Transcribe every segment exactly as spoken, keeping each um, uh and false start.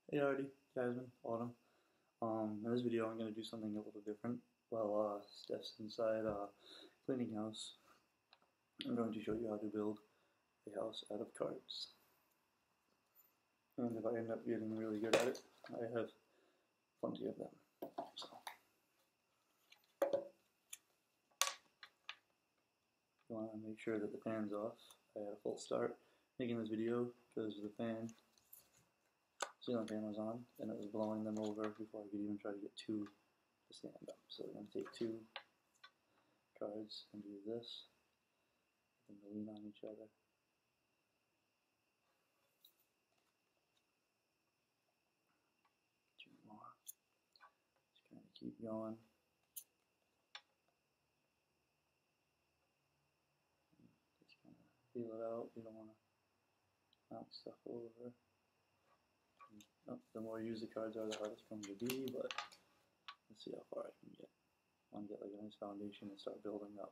Hey Artie, Jasmine, Autumn. Um, in this video I'm going to do something a little different. While uh, Steph's inside uh, cleaning house, I'm going to show you how to build a house out of cards. And if I end up getting really good at it, I have plenty of them. So, you want to make sure that the fan's off. I had a full start making this video because the fan, ceiling fan was on, and it was blowing them over before I could even try to get two to stand up. So we're going to take two cards and do this, and lean on each other. Two more. Just kind of keep going. Just kind of feel it out. You don't want to knock stuff over. And, oh, the more you use the cards are, the harder it's going to be, but let's see how far I can get. I want to get like a nice foundation and start building up.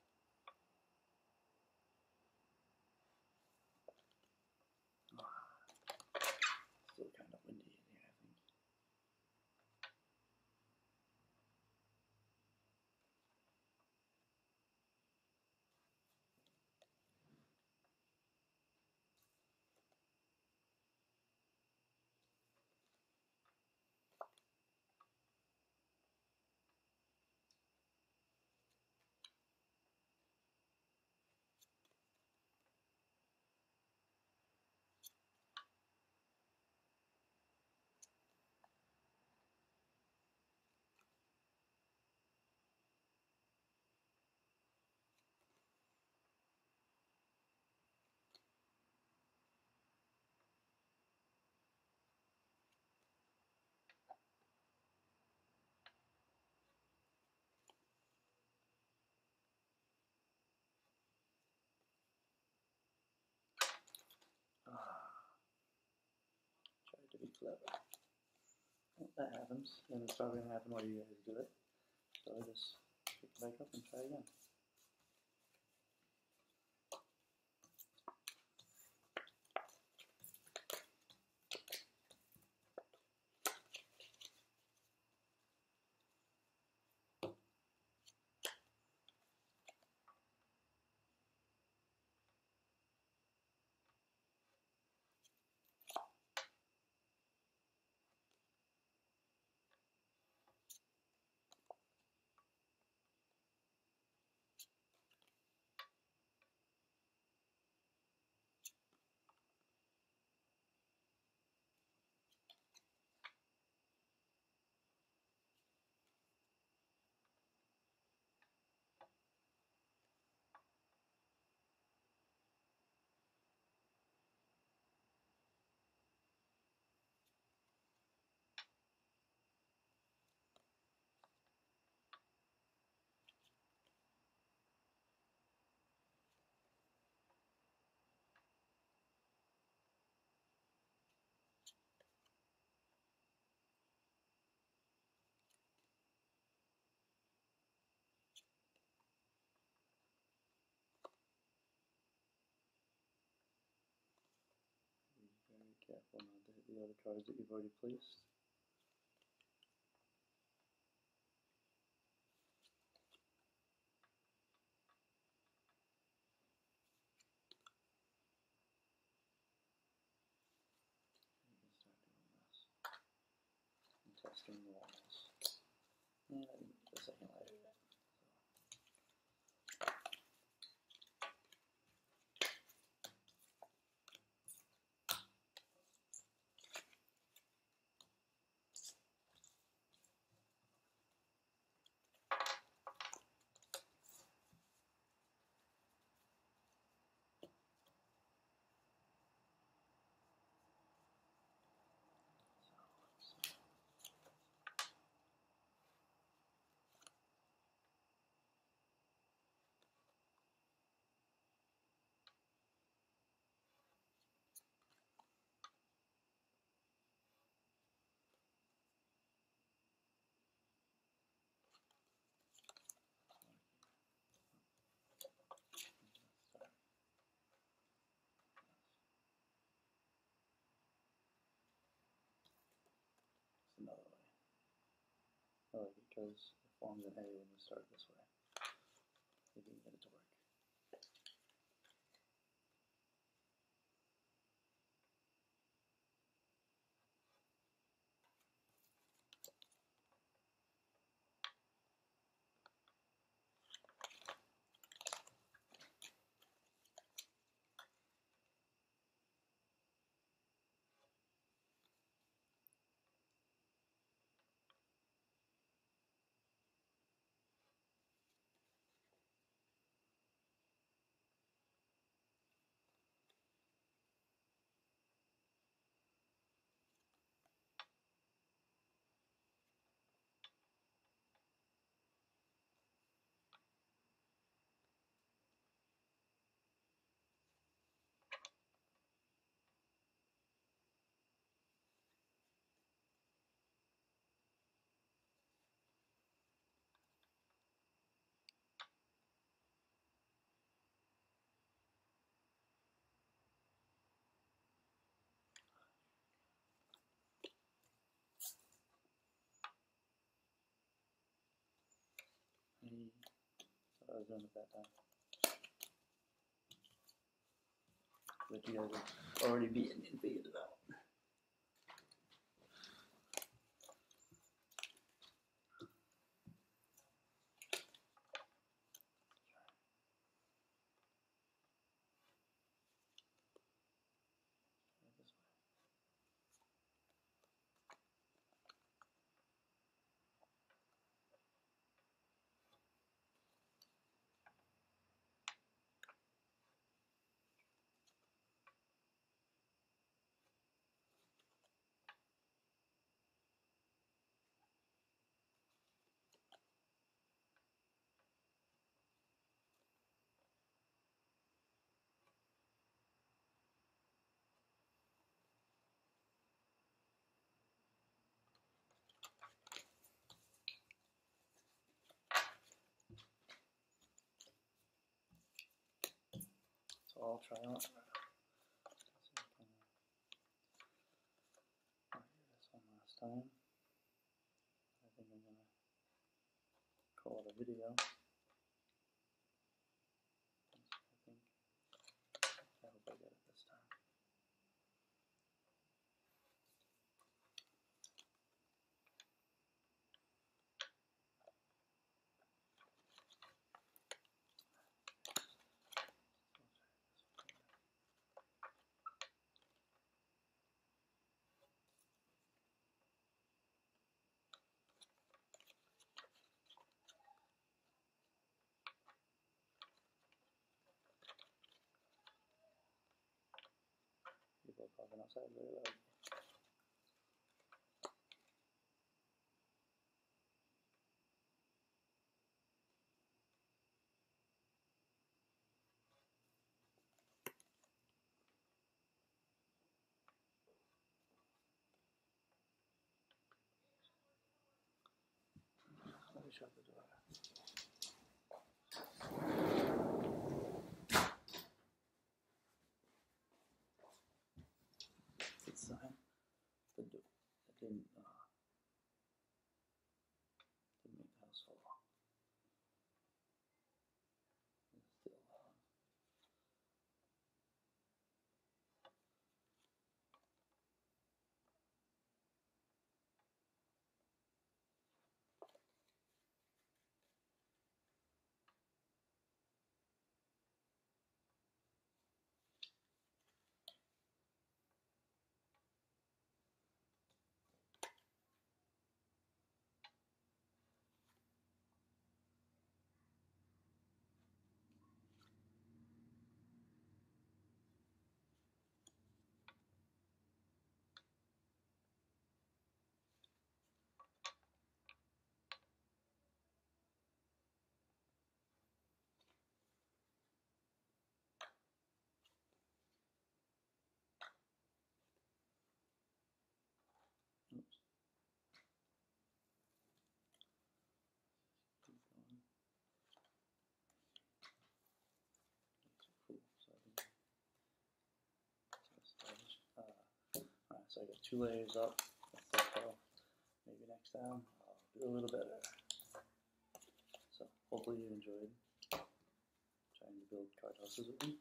Still kind of windy in here, I think. Ah, tried to be clever. Well, that happens, and it's probably going to happen while you guys do it. So I just pick it back up and try again. Be very careful not to hit the other cards that you've already placed. You can start doing this and testing the walls. And I didn't get the second layer yet. I like it because it forms an A when you start this way. If you can get it to work. That's what I was doing at that time. But you guys have already beaten and figured it out. So I'll try out. So I'll do this one last time. I think I'm gonna call it a video. I think I hope I get it this time. People are talking outside very loud. Let me shut the door. It's time. The door. It didn't. Uh, didn't make the house fall. It's still loud. Oops. Keep going. Cool. So I think uh, alright, so I got two layers up. Maybe next time I'll a little better. So hopefully you enjoyed trying to build card houses with me.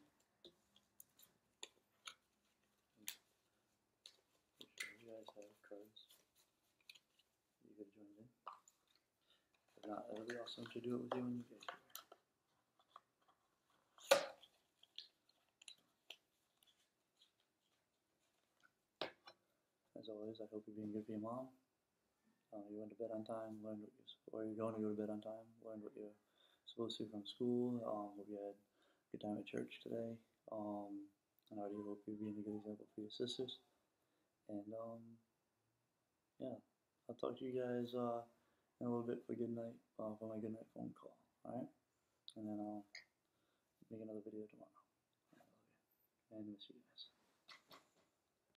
I'm sure you guys have cards you could join in. If not, it would be awesome to do it with you when you get here. As always, I hope you're being good for your mom. Uh, you went to bed on time, learned what you're, or you're going to go to bed on time, learned what you're supposed to from school. Um, hope you had a good time at church today. Um, and I already hope you're being a good example for your sisters. And um, yeah, I'll talk to you guys uh, in a little bit for good night, uh, for my good night phone call. All right, and then I'll make another video tomorrow. I love you and miss you guys.